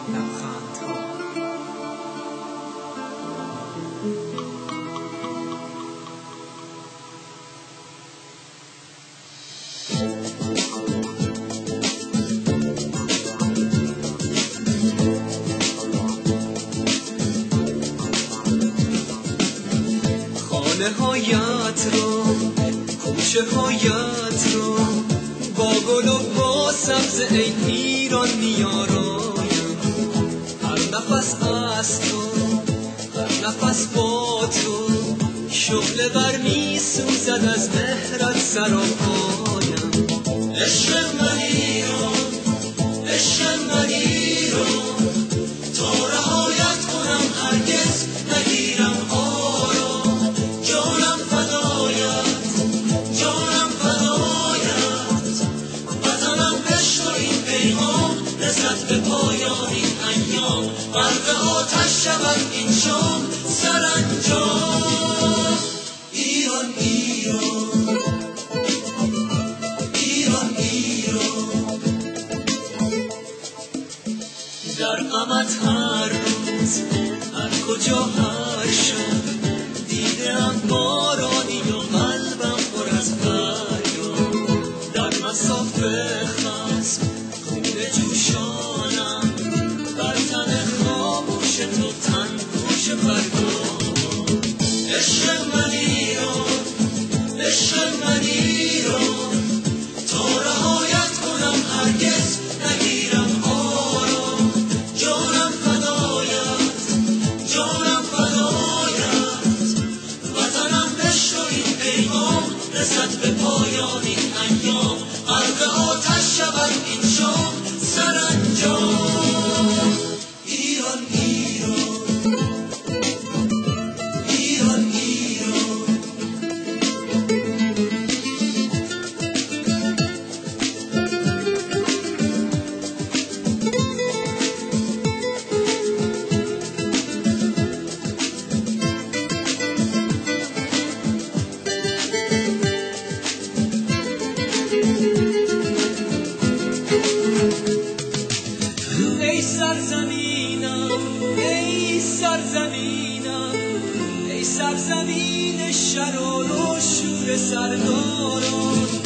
لبخندها. خانه هایت رو، کوچه هایت رو، با گل و با سبز ای ایران میارایم. هر نفس از تو، هر نفس با تو، شعله بر می سوزد از مهرت سراپایم. عشق من ایران، عشق من ایران، تا رهایت کنم هرگز نگیرم آرام. جانم فدایت، جانم فدایت، وطنم عشق و این پیمان رسد به پایان این ایام. غرق آتش شود این شام سرانجام. ایران ایران، ایران ایران، در غمت هر روز، هر کجا، هر شب، دیدم بارانی و قلبم پر از فریاد. در مصاف خصم خون جوشانم، بر تن خاموش تو تن گوش فریاد. عشق من ایران، عشق من ایران، تا رهایت کنم هرگز نگیرم آرام. جانم فدایت، جانم فدایت، وطنم عشق و این پیغام رسد به پایان این ایام. غرق آتش شود این شام سرانجام. ایران ایران، ایران ایران، ای سرزمینم، ای سرزمینم، ای سرزمین شرار و شور سرداران.